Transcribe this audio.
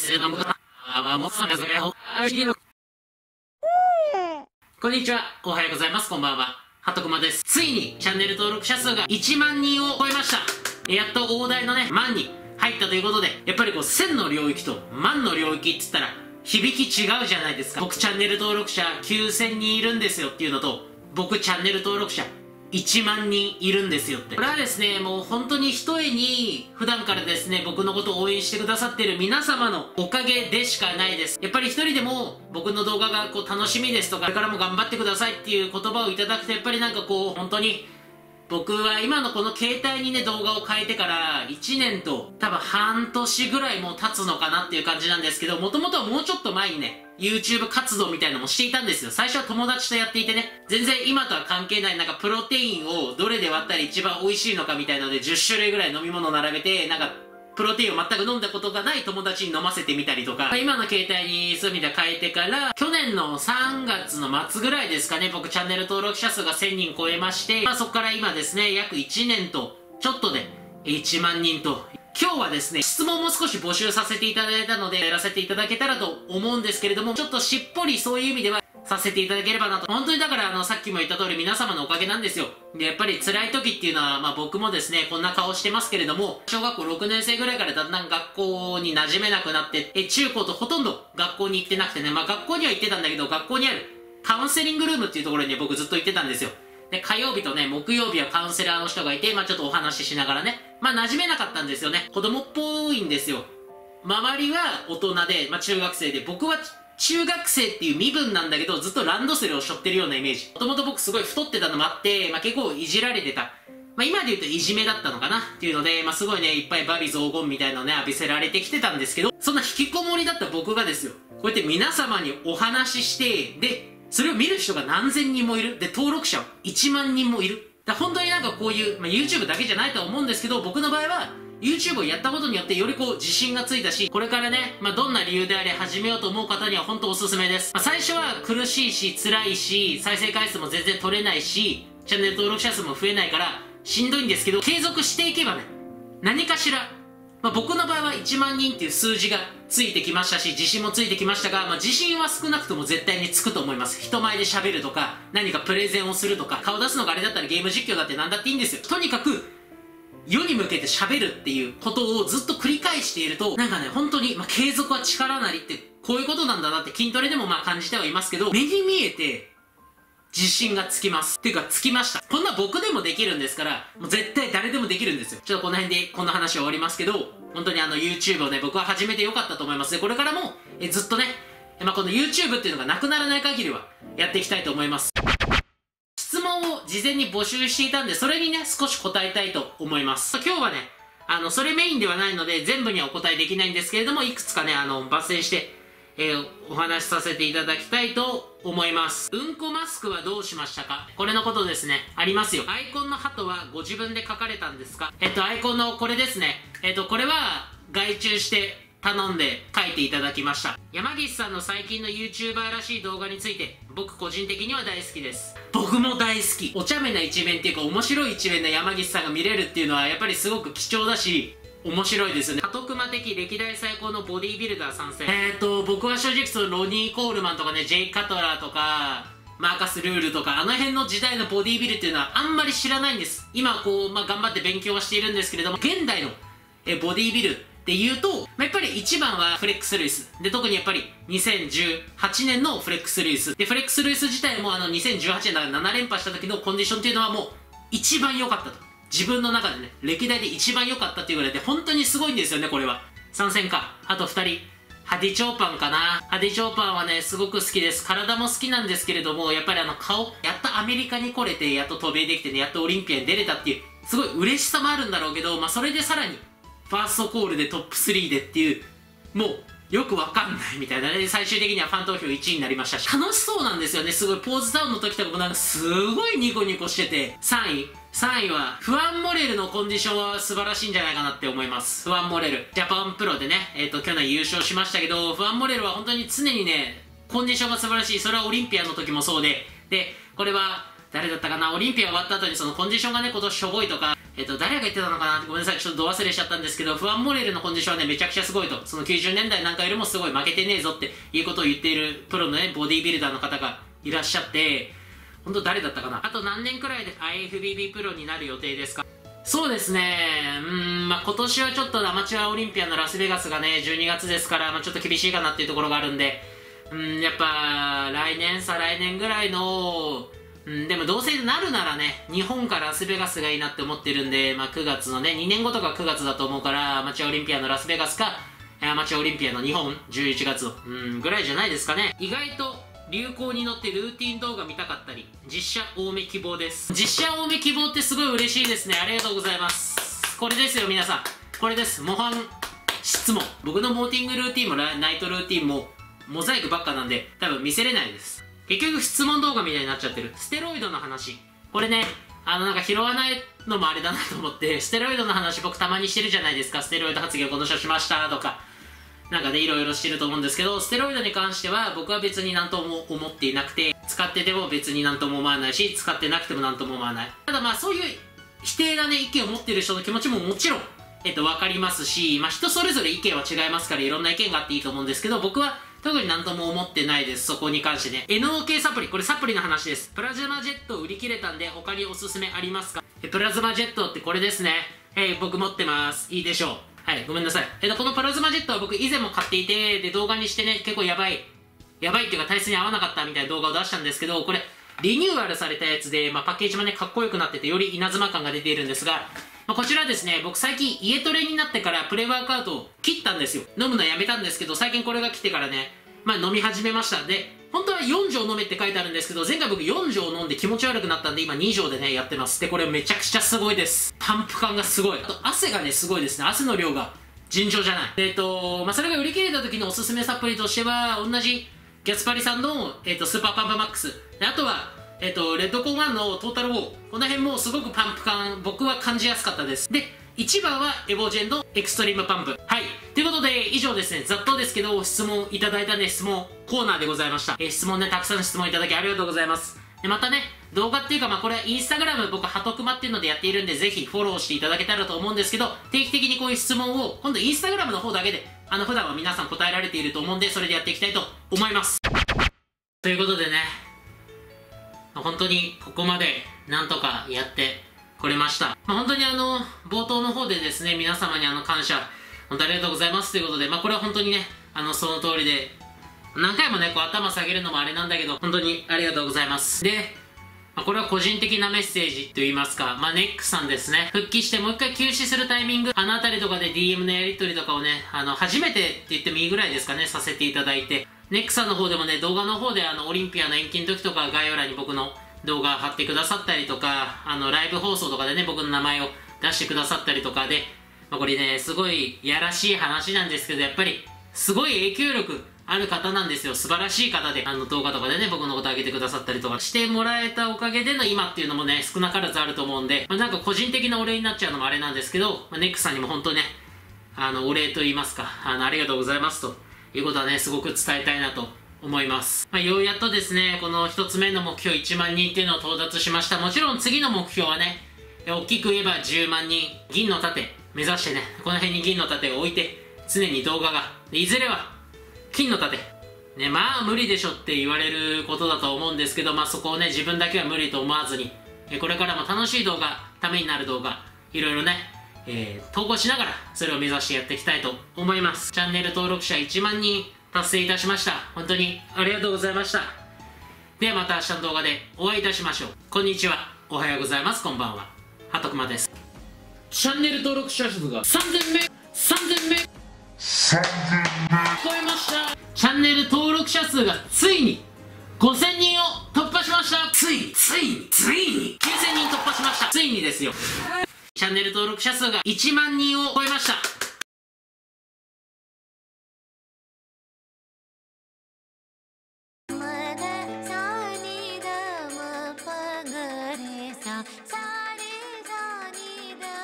こんにちは。おはようございます。こんばんは。はとくまです。ついにチャンネル登録者数が1万人を超えました。やっと大台のね、万に入ったということで、やっぱりこう1000の領域と万の領域って言ったら響き違うじゃないですか。僕チャンネル登録者9000人いるんですよっていうのと、僕チャンネル登録者1万人いるんですよって。これはですね、もう本当に一重に普段からですね、僕のことを応援してくださっている皆様のおかげでしかないです。やっぱり一人でも僕の動画がこう楽しみですとか、これからも頑張ってくださいっていう言葉をいただくと、やっぱりなんかこう本当に僕は今のこの携帯にね動画を変えてから1年と多分半年ぐらいもう経つのかなっていう感じなんですけど、もともとはもうちょっと前にね YouTube 活動みたいなのもしていたんですよ。最初は友達とやっていてね、全然今とは関係ないなんかプロテインをどれで割ったら一番美味しいのかみたいなので10種類ぐらい飲み物を並べて、なんかプロテインを全く飲んだことがない友達に飲ませてみたりとか、今の携帯にそういう意味で変えてから去年の3月の末ぐらいですかね、僕チャンネル登録者数が1000人超えまして、そこから今ですね約1年とちょっとで1万人と。今日はですね、質問も少し募集させていただいたのでやらせていただけたらと思うんですけれども、ちょっとしっぽりそういう意味ではさせていただければなと。本当にだからさっきも言った通り皆様のおかげなんですよ。で、やっぱり辛い時っていうのは僕もですね、こんな顔してますけれども、小学校6年生ぐらいからだんだん学校に馴染めなくなって、中高とほとんど学校に行ってなくてね、学校には行ってたんだけど、学校にあるカウンセリングルームっていうところに、ね、僕ずっと行ってたんですよ。で、火曜日とね、木曜日はカウンセラーの人がいて、ちょっとお話ししながらね、馴染めなかったんですよね。子供っぽいんですよ。周りは大人で、中学生で、僕は中学生っていう身分なんだけど、ずっとランドセルを背負ってるようなイメージ。もともと僕すごい太ってたのもあって、結構いじられてた。今で言うといじめだったのかなっていうので、すごいね、いっぱい罵詈雑言みたいなのね、浴びせられてきてたんですけど、そんな引きこもりだった僕がですよ、こうやって皆様にお話しして、で、それを見る人が何千人もいる。で、登録者1万人もいる。本当になんかこういう、YouTube だけじゃないとは思うんですけど、僕の場合は YouTube をやったことによってよりこう自信がついたし、これからね、どんな理由であれ始めようと思う方には本当おすすめです。最初は苦しいし、辛いし、再生回数も全然取れないし、チャンネル登録者数も増えないからしんどいんですけど、継続していけばね、何かしら、僕の場合は1万人っていう数字がついてきましたし、自信もついてきましたが、自信は少なくとも絶対につくと思います。人前で喋るとか、何かプレゼンをするとか、顔出すのがあれだったらゲーム実況だって何だっていいんですよ。とにかく、世に向けて喋るっていうことをずっと繰り返していると、なんかね、本当に、継続は力なりって、こういうことなんだなって筋トレでも感じてはいますけど、目に見えて、自信がつきます。っていうか、つきました。こんな僕でもできるんですから、もう絶対誰でもできるんですよ。ちょっとこの辺でこの話は終わりますけど、本当にYouTube をね、僕は始めてよかったと思いますね。これからも、ずっとね、この YouTube っていうのがなくならない限りは、やっていきたいと思います。質問を事前に募集していたんで、それにね、少し答えたいと思います。今日はね、それメインではないので、全部にはお答えできないんですけれども、いくつかね、抜粋して、お話しさせていただきたいと思います。うんこマスクはどうしましたか？これのことですね。ありますよ。アイコンの鳩はご自分で描かれたんですか？アイコンのこれですね。これは外注して頼んで描いていただきました。山岸さんの最近の YouTuber らしい動画について、僕個人的には大好きです。僕も大好き。お茶目な一面っていうか面白い一面の山岸さんが見れるっていうのはやっぱりすごく貴重だし、面白いですよね。ハトクマ的歴代最高のボディービルダー参戦。僕は正直ロニー・コールマンとかね、ジェイ・カトラーとか、マーカス・ルールとか、あの辺の時代のボディービルっていうのはあんまり知らないんです。今頑張って勉強はしているんですけれども、現代のボディービルっていうと、やっぱり一番はフレックス・ルイス。で、特にやっぱり2018年のフレックス・ルイス。で、フレックス・ルイス自体も2018年だから7連覇した時のコンディションっていうのはもう一番良かったと。自分の中でね、歴代で一番良かったっていうぐらいで、本当にすごいんですよね、これは。参戦か。あと2人。ハディチョーパンかな。ハディチョーパンはね、すごく好きです。体も好きなんですけれども、やっぱり顔、やっとアメリカに来れて、やっと渡米できてね、やっとオリンピアに出れたっていう、すごい嬉しさもあるんだろうけど、それでさらに、ファーストコールでトップ3でっていう、もう、よくわかんないみたいなね。最終的にはファン投票1位になりましたし、楽しそうなんですよね。すごいポーズダウンの時とかもなんかすごいニコニコしてて、3位は、フアン・モレルのコンディションは素晴らしいんじゃないかなって思います。フアン・モレル。ジャパンプロでね、去年優勝しましたけど、フアン・モレルは本当に常にね、コンディションが素晴らしい。それはオリンピアの時もそうで、で、これは、誰だったかな、オリンピア終わった後にそのコンディションがね、今年しょぼいとか、 誰が言ってたのかな、ごめんなさい、ちょっとど忘れしちゃったんですけど、フアン・モレルのコンディションはね、めちゃくちゃすごいと。その90年代なんかよりもすごい負けてねえぞっていうことを言っているプロのね、ボディービルダーの方がいらっしゃって、本当誰だったかな。あと何年くらいで IFBB プロになる予定ですか？そうですね、今年はちょっとアマチュアオリンピアのラスベガスがね、12月ですから、ちょっと厳しいかなっていうところがあるんで、やっぱ、来年、再来年ぐらいの、でもどうせなるならね、日本かラスベガスがいいなって思ってるんで、9月のね、2年後とか9月だと思うから、アマチュアオリンピアのラスベガスか、アマチュアオリンピアの日本、11月の、ぐらいじゃないですかね。意外と、流行に乗ってルーティン動画見たかったり、実写多め希望です。実写多め希望ってすごい嬉しいですね。ありがとうございます。これですよ、皆さん。これです。模範質問。僕のモーティングルーティンもナイトルーティンも、モザイクばっかなんで、多分見せれないです。結局質問動画みたいになっちゃってる。ステロイドの話。これね、なんか拾わないのもあれだなと思って、ステロイドの話僕たまにしてるじゃないですか。ステロイド発言をこの人しましたとか。なんかね、いろいろしてると思うんですけど、ステロイドに関しては僕は別になんとも思っていなくて、使ってても別になんとも思わないし、使ってなくてもなんとも思わない。ただそういう否定なね、意見を持ってる人の気持ちももちろん、わかりますし、人それぞれ意見は違いますからいろんな意見があっていいと思うんですけど、僕は特になんとも思ってないです、そこに関してね。NOK サプリ、これサプリの話です。プラズマジェット売り切れたんで他におすすめありますか？プラズマジェットってこれですね。僕持ってます。いいでしょう。はい、ごめんなさい。このプラズマジェットは僕以前も買っていて、で、動画にしてね、結構やばいっていうか体質に合わなかったみたいな動画を出したんですけど、これ、リニューアルされたやつで、パッケージもね、かっこよくなってて、より稲妻感が出ているんですが、こちらですね、僕最近家トレになってからプレワークアウトを切ったんですよ。飲むのやめたんですけど、最近これが来てからね、飲み始めました。で、本当は4錠飲めって書いてあるんですけど、前回僕4錠飲んで気持ち悪くなったんで、今2錠でね、やってます。で、これめちゃくちゃすごいです。パンプ感がすごい。あと、汗がね、すごいですね。汗の量が尋常じゃない。それが売り切れた時のおすすめサプリとしては、同じギャスパリさんの、スーパーパンプマックス。で、あとは、レッドコーン1のトータルウォー。この辺もすごくパンプ感、僕は感じやすかったです。で、1番はエボジェンのエクストリームパンプ。はい。ということで、以上ですね、ざっとですけど、質問いただいたね、質問コーナーでございました。質問ね、たくさん質問いただきありがとうございます。で、またね、動画っていうか、これはインスタグラム僕、ハトクマっていうのでやっているんで、ぜひフォローしていただけたらと思うんですけど、定期的にこういう質問を、今度インスタグラムの方だけで、普段は皆さん答えられていると思うんで、それでやっていきたいと思います。ということでね、本当にここまでなんとかやってこれました。本当に冒頭の方でですね、皆様に感謝、本当ありがとうございますということで、これは本当にね、その通りで、何回もね、こう頭下げるのもあれなんだけど、本当にありがとうございます。で、これは個人的なメッセージと言いますか、ネックさんですね。復帰してもう一回休止するタイミング、あのあたりとかで DM のやり取りとかをね、初めてって言ってもいいぐらいですかね、させていただいて、ネックさんの方でもね、動画の方でオリンピアの延期の時とか概要欄に僕の動画貼ってくださったりとか、ライブ放送とかでね、僕の名前を出してくださったりとかで、これね、すごいやらしい話なんですけど、やっぱり、すごい影響力ある方なんですよ。素晴らしい方で、動画とかでね、僕のこと上げてくださったりとかしてもらえたおかげでの今っていうのもね、少なからずあると思うんで、なんか個人的なお礼になっちゃうのもあれなんですけど、ネックさんにも本当ね、お礼と言いますか、ありがとうございますということはね、すごく伝えたいなと思います。ようやっとですね、この一つ目の目標1万人っていうのを到達しました。もちろん次の目標はね、大きく言えば10万人、銀の盾目指してね、この辺に銀の盾を置いて、常に動画が、いずれは金の盾。ね、無理でしょって言われることだと思うんですけど、そこをね、自分だけは無理と思わずに、これからも楽しい動画、ためになる動画、いろいろね、投稿しながら、それを目指してやっていきたいと思います。チャンネル登録者1万人達成いたしました。本当にありがとうございました。ではまた明日の動画でお会いいたしましょう。こんにちは。おはようございます。こんばんは。はとくまです。チャンネル登録者数が3000名超えました。チャンネル登録者数がついに5000人を突破しました。ついに9000人突破しました。ついにですよ。チャンネル登録者数が1万人を超えました。